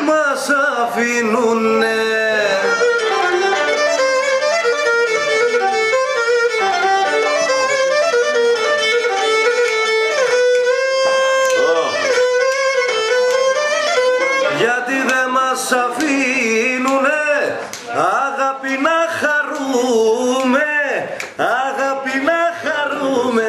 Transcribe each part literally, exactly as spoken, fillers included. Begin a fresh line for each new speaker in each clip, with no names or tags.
μας αφήνουνε. Γιατί δεν μας αφήνουνε αγάπη να χαρούμε, αγάπη να χαρούμε.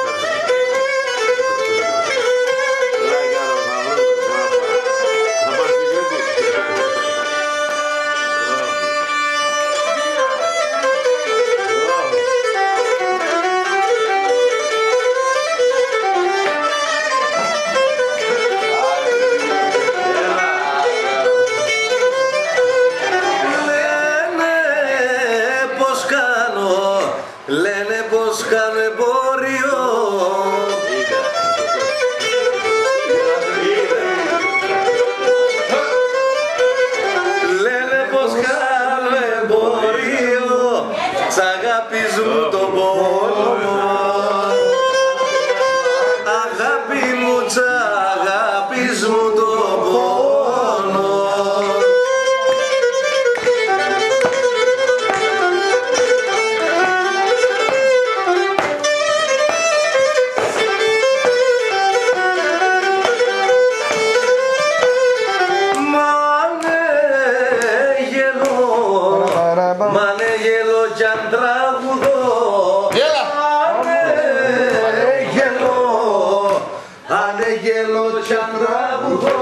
Λένε πως κάνω εμπόριο. Λένε πως κάνω εμπόριο σ' αγάπης μου τον πόνο. Αγάπη μου σ' αγάπης μου τον πόνο. Μ' άνε γελώ κι αν τραγουδώ. Άνε γελώ, άνε γελώ κι αν τραγουδώ.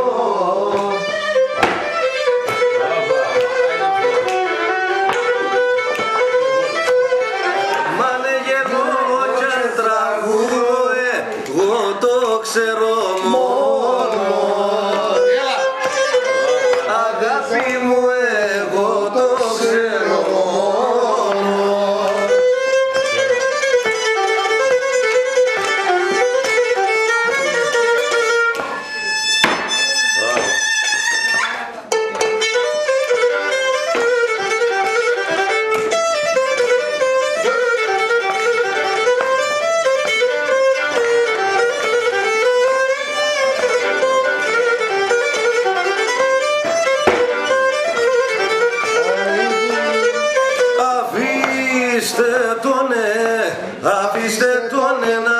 Μ' άνε γελώ κι αν τραγουδώ, εγώ το ξέρω μόνο. Αγάπη μου εγώ το ξέρω μόνο. Αφήστε τον, ε, αφήστε τον, ε, να